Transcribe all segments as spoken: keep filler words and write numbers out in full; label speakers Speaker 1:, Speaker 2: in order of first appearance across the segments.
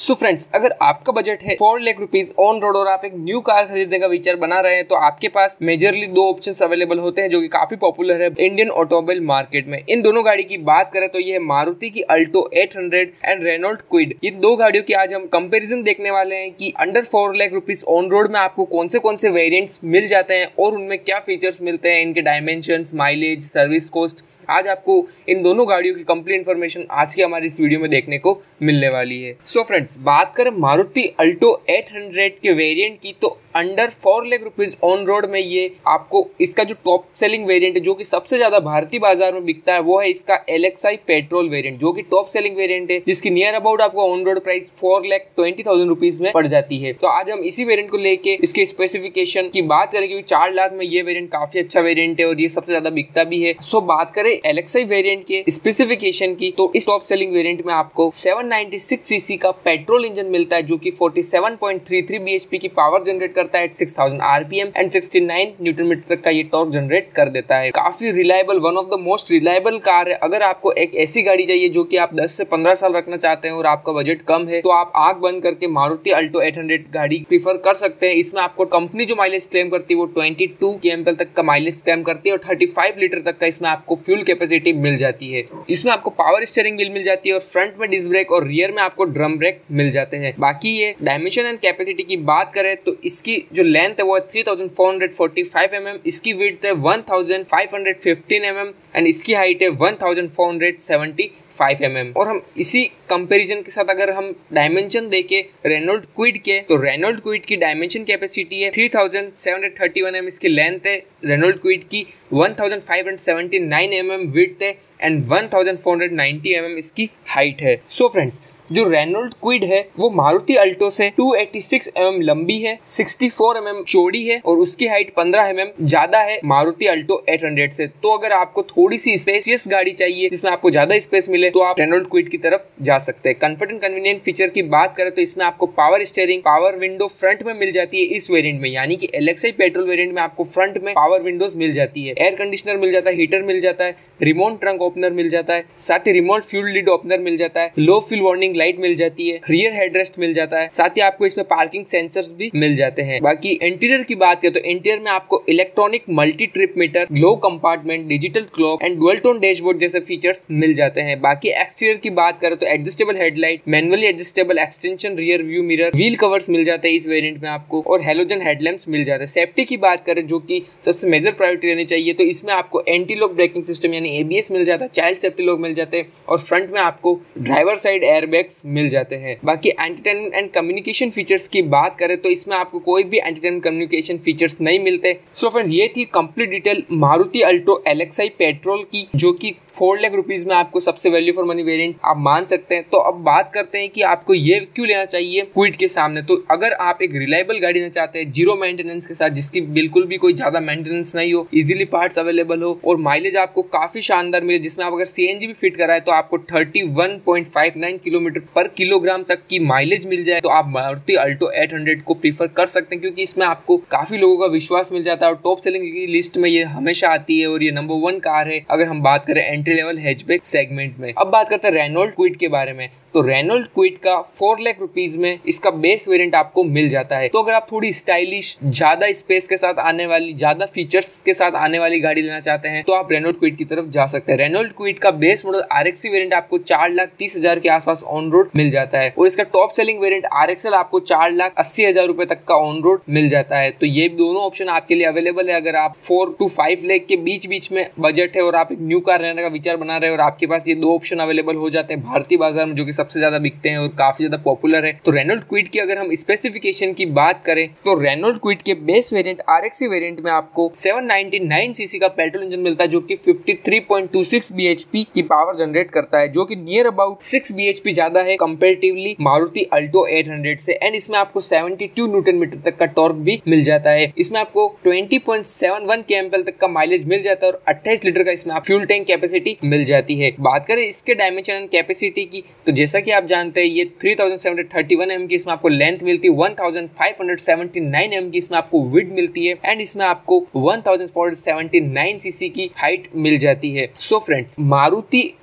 Speaker 1: So friends, अगर आपका budget है four lakh rupees on road और आप एक न्यू कार खरीदने का विचार बना रहे हैं तो आपके पास मेजरली दो ऑप्शंस अवेलेबल होते हैं जो कि काफी पॉपुलर है इंडियन ऑटोमोबाइल मार्केट में। इन दोनों गाड़ी की बात करें तो ये है मारुति की Alto eight hundred and Renault Kwid. ये दो गाड़ियों की आज हम कंपैरिजन देखने वाले हैं कि under four lakh rupees on road में आपको कौन से कौन से वेरिएंट्स मिल जाते हैं और उनमें क्या फीचर्स मिलते हैं, इनके डायमेंशंस, माइलेज, सर्विस कॉस्ट। आज आपको इन दोनों गाड़ियों की कंप्लीट इन्फॉर्मेशन आज की हमारी इस वीडियो में देखने को मिलने वाली है। सो so फ्रेंड्स, बात करें मारुति अल्टो एट हंड्रेड के वेरिएंट की तो under four lakh rupees on road में ये आपको इसका जो टॉप सेलिंग वेरिएंट है जो कि सबसे ज्यादा भारतीय बाजार में बिकता है वो है इसका L X I petrol variant, जो कि टॉप सेलिंग वेरिएंट है, जिसकी नियर अबाउट आपको on road price four lakh twenty thousand rupees में पड़ जाती है। तो आज हम इसी वेरिएंट को लेके इसके स्पेसिफिकेशन की बात करें क्योंकि चार लाख में ये वेरिएंट काफी अच्छा वेरिएंट है और ये सबसे ज्यादा बिकता भी है। सो बात करें एल एक्स आई वेरिएंट के स्पेसिफिकेशन की तो इस टॉप सेलिंग वेरिएंट में आपको सेवन नाइंटी सिक्स सीसी का पेट्रोल इंजन मिलता है जो कि forty seven point three three BHP की पावर जनरेट करता है, six thousand RPM and sixty nine newton metre तक का ये टॉर्क जनरेट कर देता है। काफी reliable, one of the most reliable car है। अगर आपको एक ऐसी गाड़ी चाहिए जो कि आप दस से पंद्रह साल रखना चाहते हैं और आपका बजट कम है तो आप आंख बंद करके मारुति अल्टो एट हंड्रेड गाड़ी प्रीफर कर सकते हैं। इसमें आपको कंपनी जो माइलेज क्लेम करती है वो ट्वेंटी टू केएमपीएल तक का माइलेज क्लेम करती है और थर्टी फाइव लीटर तक का इसमें आपको फ्यूल कैपेसिटी मिल जाती है। इसमें आपको पावर स्टीयरिंग व्हील मिल जाती है और फ्रंट में डिस्क ब्रेक और रियर में आपको ड्रम ब्रेक मिल जाते हैं। बाकी ये डायमेंशन एंड कैपेसिटी की बात करें तो इसकी जो लेंथ है वो है three thousand four hundred forty five M M, इसकी विड्थ है one thousand five hundred fifteen M M and इसकी हाइट है one thousand four hundred seventy five M M. और हम इसी कंपैरिजन के साथ अगर हम डायमेंशन देके रेनॉल्ट क्विड के तो रेनॉल्ट क्विड की डायमेंशन कैपेसिटी है three thousand seven hundred thirty one M, इसकी लेंथ है रेनॉल्ट क्विड की one thousand five hundred seventy nine M M, width है and one thousand four hundred ninety M M इसकी height है। So friends, जो Renault Kwid है वो Maruti Alto से two eighty six M M लंबी है, सिक्सटी फोर एम एम चौड़ी है और उसकी हाइट पंद्रह एम एम ज्यादा है मारुति अल्टो एट हंड्रेड से। तो अगर आपको थोड़ी सी स्पेशियस गाड़ी चाहिए जिसमें आपको ज्यादा स्पेस मिले तो आप रेनॉल्ट क्विड की तरफ जा सकते हैं। कंफर्ट एंड कन्वीनियंट फीचर की बात करें तो इसमें आपको power steering, power window front में मिल जाती है इस वेरिएंट में, यानी कि L X I petrol variant में आपको फ्रंट में पावर विंडोज मिल जाती है, एयर कंडीशनर मिल जाता है, हीटर मिल जाता है, रिमोट ट्रंक ओपनर मिल जाता है, साथ ही रिमोट फ्यूल लिड ओपनर मिल जाता है, लो फ्यूल वार्निंग लाइट मिल जाती है, रियर हेडरेस्ट मिल जाता है, साथ ही आपको इसमें पार्किंग सेंसर्स भी मिल जाते हैं। बाकी इंटीरियर की बात करें तो इंटीरियर में आपको electronic multi trip meter, glove compartment, digital clock and dual tone dashboard जैसे फीचर्स मिल जाते हैं। बाकी एक्सटीरियर की बात करें तो adjustable headlight, manually adjustable extension rear view mirror, wheel covers मिल जाते हैं इस वेरिएंट में आपको और हेलोजन हेडलैम्प्स मिल जाते हैं। सेफ्टी की बात करें जो कि सबसे मेजर प्रायोरिटी रहनी चाहिए तो इसमें आपको एंटी लॉक ब्रेकिंग सिस्टम यानी एबीएस मिल जाता है, चाइल्ड सेफ्टी लॉक मिल जाते हैं और फ्रंट में आपको ड्राइवर साइड एयरबैग्स मिल जाते हैं। बाकी एंटरटेनमेंट एंड कम्युनिकेशन फीचर्स की बात करें तो इसमें आपको कोई भी एंटरटेनमेंट कम्युनिकेशन फीचर्स नहीं मिलते। सो फ्रेंड्स, ये थी complete detail Maruti Alto L X I petrol की जो कि फोर लाख रुपीज में आपको सबसे वैल्यू फॉर मनी वेरिएंट आप मान सकते हैं। तो अब बात करते हैं कि आपको ये क्यों लेना चाहिए क्विड के सामने। तो अगर आप एक रिलायबल गाड़ी लेना चाहते हैं जीरो मेंटेनेंस के साथ, जिसकी बिल्कुल भी कोई ज्यादा मेंटेनेंस नहीं हो, इजीली पार्ट्स अवेलेबल हो और माइलेज आपको काफी शानदार मिले, जिसमें आप अगर सीएनजी भी फिट कराए तो आपको thirty one point five nine kilometre पर किलोग्राम तक की माइलेज मिल जाए तो आप मारुति अल्टो एट हंड्रेड को प्रीफर कर सकते हैं क्योंकि इसमें आपको काफी लोगों का विश्वास मिल जाता है और टॉप सेलिंग की लिस्ट में ये हमेशा आती है और ये नंबर वन कार है अगर हम बात करें एंट्री लेवल हैचबैक सेगमेंट में। अब बात करते हैं रेनॉल्ट क्विड के बारे में। तो रेनॉल्ट क्विड का फोर लाख रुपीज में इसका बेस वेरिएंट आपको मिल जाता है। तो अगर आप थोड़ी स्टाइलिश, ज्यादा स्पेस के साथ आने वाली, ज्यादा फीचर्स के साथ आने वाली गाड़ी लेना चाहते हैं तो आप रेनॉल्ट क्विड की तरफ जा सकते हैं। रेनॉल्ट क्विड का बेस मॉडल आरएक्सी वेरिएंट आपको चार लाख तीस हजार के आसपास ऑन रोड मिल जाता है और इसका टॉप सेलिंग वेरिएंट आरएक्सएल आपको चार लाख अस्सी हजार रुपए तक का ऑन रोड मिल जाता है। तो ये दोनों ऑप्शन आपके लिए अवेलेबल है अगर आप फोर टू फाइव लाख के बीच बीच में बजट है और आप एक न्यू कार लेने का विचार बना रहे हैं और आपके पास ये दो ऑप्शन अवेलेबल हो जाते हैं भारतीय बाजार में जो कि सबसे ज्यादा बिकते हैं और काफी ज्यादा पॉपुलर है। तो रेनॉल्ट क्विड की अगर हम स्पेसिफिकेशन की बात करें तो रेनॉल्ट क्विड के बेस वेरिएंट आरएक्सी वेरिएंट में आपको सेवन नाइंटी नाइन सीसी का पेट्रोल इंजन मिलता है जो कि fifty three point two six BHP की पावर जनरेट करता है, जो कि नियर अबाउट सिक्स बीएचपी ज्यादा है comparatively Maruti Alto eight hundred से एंड इसमें आपको सेवेंटी टू न्यूटन मीटर तक का टॉर्क भी मिल जाता है। इसमें आपको twenty point seven one KMPL तक का माइलेज मिल जाता है और अट्ठाईस लीटर का इसमें फ्यूल टैंक कैपेसिटी मिल जाती है। बात करें इसके डायमेंशन एंड कैपेसिटी की तो जैसा कि आप जानते हैं ये three thousand seven hundred thirty one M की इसमें आपको लेंथ मिलती है, one thousand five hundred seventy nine M की इसमें आपको विड्थ मिलती है एंड इसमें आपको one thousand four hundred seventy nine CC की हाइट मिल जाती है। So friends, Maruti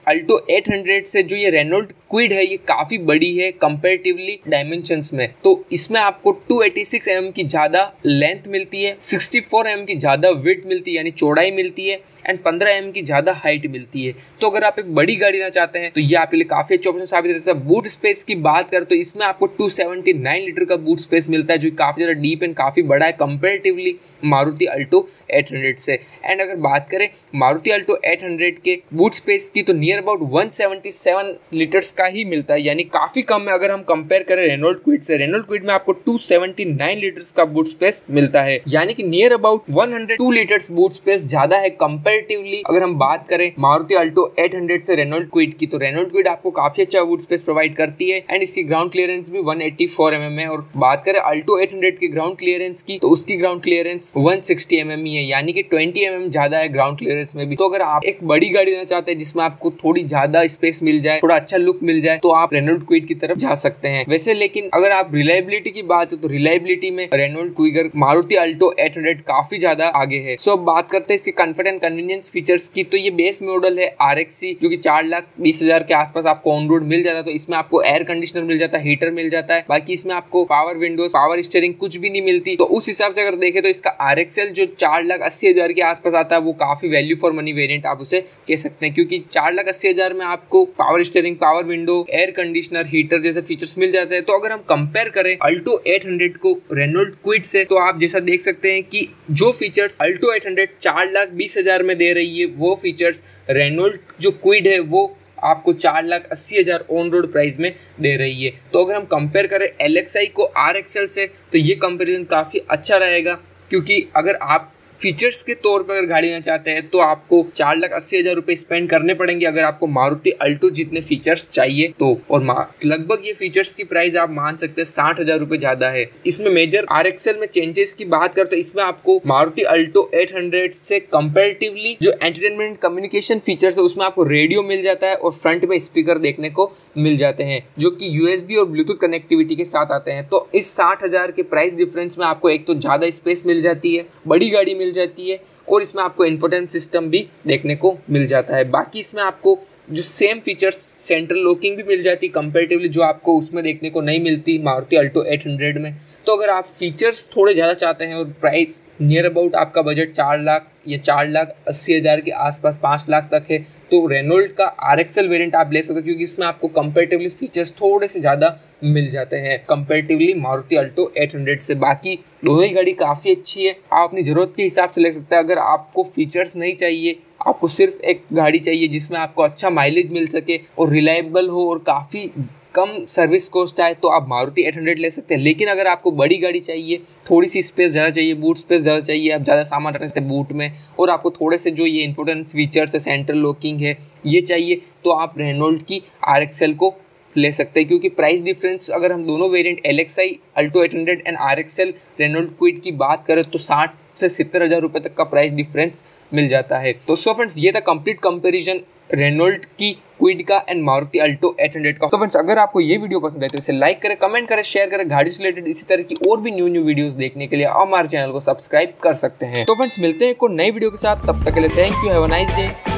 Speaker 1: Alto eight hundred से जो ये रेनॉल्ट क्विड है ये काफी बड़ी है कंपैरेटिवली डायमेंशंस में। तो इसमें आपको two eighty six M M की ज्यादा लेंथ मिलती है, सिक्सटी फोर एम एम की ज्यादा विड्थ मिलती है यानी चौड़ाई मिलती है, एंड पंद्रह एम एम की ज्यादा हाइट मिलती है। तो अगर आप एक बड़ी गाड़ी लेना चाहते हैं तो ये आपके लिए काफी अच्छा ऑप्शन साबित होता है। बूट स्पेस की बात करें तो इसमें आपको टू सेवेंटी नाइन लीटर का बूट स्पेस मिलता है जो काफी ज्यादा डीप एंड काफी बड़ा है comparatively Maruti Alto eight hundred से। एंड अगर बात करें मारुति अल्टो एट हंड्रेड के बूट स्पेस की तो near about one seventy seven litres का ही मिलता है यानी काफी कम है अगर हम कंपेयर करें रेनॉल्ट क्विड से। रेनॉल्ट क्विड में आपको टू सेवेंटी नाइन लीटर्स का बूट स्पेस मिलता है यानी कि near about one hundred two litres boot space ज्यादा है कंपैरेटिवली। अगर हम बात करें मारुति अल्टो एट हंड्रेड से रेनॉल्ट क्विड की तो रेनॉल्ट क्विड आपको काफी अच्छा बूट स्पेस प्रोवाइड करती है एंड इसकी ग्राउंड क्लियरेंस भी one eighty four M M है। और बात करें अल्टो एट हंड्रेड की ग्राउंड क्लियरेंस की तो उसकी ground clearance one sixty M M ही है यानी कि ट्वेंटी एम एम ज्यादा है ग्राउंड क्लियरेंस में भी। तो अगर आप एक बड़ी गाड़ी लेना चाहते हैं जिसमें आपको थोड़ी ज्यादा स्पेस मिल जाए, थोड़ा अच्छा लुक मिल जाए, तो आप रेनॉल्ट क्विड की तरफ जा सकते हैं। वैसे लेकिन अगर आप रिलायबिलिटी की बात है तो रिलायबिलिटी में Renault Kiger Maruti Alto eight hundred काफी ज्यादा आगे है। सो अब बात करते हैं इसके कंफर्ट एंड कन्वीनियंस फीचर्स की। तो ये बेस मॉडल है आर एक्स सी जो कि चार लाख बीस हजार के आसपास आपको ऑन रोड मिल जाता है। तो इसमें आपको एयर कंडीशनर मिल जाता है, हीटर मिल जाता है, बाकी इसमें आपको पावर विंडोज, पावर स्टीयरिंग कुछ भी नहीं मिलती। तो उस हिसाब से अगर देखें तो इसका आर एक्स एल जो चार लाख अस्सी हजार के आसपास आता है वो काफी वैल्यू फॉर मनी वेरिएंट आप उसे कह सकते हैं क्योंकि चार लाख अस्सी हजार में आपको power steering, power window, air conditioner, heater जैसे फीचर्स मिल जाते हैं। तो अगर हम कंपेयर करें अल्टो एट हंड्रेड को रेनॉल्ट क्विड से तो आप जैसा देख सकते हैं कि जो फीचर्स अल्टो एट हंड्रेड चार लाख बीस हजार में दे रही है वो फीचर्स रेनॉल्ट जो क्विड है वो आपको चार लाख अस्सी हजार ऑन रोड प्राइस में दे रही है। तो अगर हम कंपेयर करें एल एक्स आई को आर एक्स एल से तो ये कंपेरिजन काफ़ी अच्छा रहेगा क्योंकि अगर आप फीचर्स के तौर पर अगर गाड़ी लेना चाहते हैं तो आपको चार लाख अस्सी हजार रुपए स्पेंड करने पड़ेंगे अगर आपको मारुति अल्टो जितने फीचर्स चाहिए तो। और लगभग ये फीचर्स की प्राइस आप मान सकते हैं साठ हजार रुपए ज्यादा है। इसमें मेजर आर एक्स एल में चेंजेस की बात करते हैं इसमें आपको मारुति अल्टो एट हंड्रेड से कंपेरेटिवली जो एंटरटेनमेंट कम्युनिकेशन फीचर्स है उसमें आपको रेडियो मिल जाता है और फ्रंट में स्पीकर देखने को मिल जाते हैं जो कि यूएसबी और ब्लूटूथ कनेक्टिविटी के साथ आते हैं। तो इस साठ हजार के प्राइस डिफरेंस में आपको एक तो ज्यादा स्पेस मिल जाती है, बड़ी गाड़ी मिल जाती है और इसमें आपको इंफोटेनमेंट सिस्टम भी देखने को मिल जाता है। बाकी इसमें आपको जो सेम फीचर्स सेंट्रल लॉकिंग भी मिल जाती है कंपैरेटिवली जो आपको उसमें देखने को नहीं मिलती मारुति अल्टो एट हंड्रेड में। तो अगर आप फीचर्स थोड़े ज़्यादा चाहते हैं और प्राइस नियर अबाउट आपका बजट चार लाख या चार लाख अस्सी हज़ार के आसपास पाँच लाख तक है तो रेनॉल्ट का आर एक्स एल वेरिएंट आप ले सकते हो क्योंकि इसमें आपको कंपैरेटिवली फीचर्स थोड़े से ज़्यादा मिल जाते हैं comparatively Maruti Alto eight hundred से। बाकी दोनों ही गाड़ी काफ़ी अच्छी है, आप अपनी ज़रूरत के हिसाब से ले सकते हैं। अगर आपको फीचर्स नहीं चाहिए, आपको सिर्फ एक गाड़ी चाहिए जिसमें आपको अच्छा माइलेज मिल सके और रिलायबल हो और काफ़ी कम सर्विस कॉस्ट आए तो आप मारुति एट हंड्रेड ले सकते हैं। लेकिन अगर आपको बड़ी गाड़ी चाहिए, थोड़ी सी स्पेस ज़्यादा चाहिए, बूट स्पेस ज़्यादा चाहिए, आप ज़्यादा सामान रख सकते हैं बूट में और आपको थोड़े से जो ये इंफोटेनमेंट फीचर्स है, सेंट्रल लॉकिंग है, ये चाहिए तो आप रेनॉल्ट की आर एक्स एल को ले सकते हैं क्योंकि प्राइस डिफरेंस अगर हम दोनों variant L X I Alto eight hundred and R X L Renault Kwid की बात करें तो साठ से सत्तर हज़ार रुपये तक का प्राइस डिफरेंस मिल जाता है। तो सो फ्रेंड्स ये था कंप्लीट कंपैरिजन रेनॉल्ट की क्विड का and Maruti Alto eight hundred का। तो फ्रेंड्स अगर आपको ये वीडियो पसंद है तो इसे लाइक करें, कमेंट करें, शेयर करें। गाड़ी से रिलेटेड इसी तरह की और भी न्यू न्यू वीडियोस देखने के लिए आप हमारे चैनल को सब्सक्राइब कर सकते हैं। तो फ्रेंड्स मिलते हैं एक और नई वीडियो के साथ, तब तक के लिए thank you, have a nice day.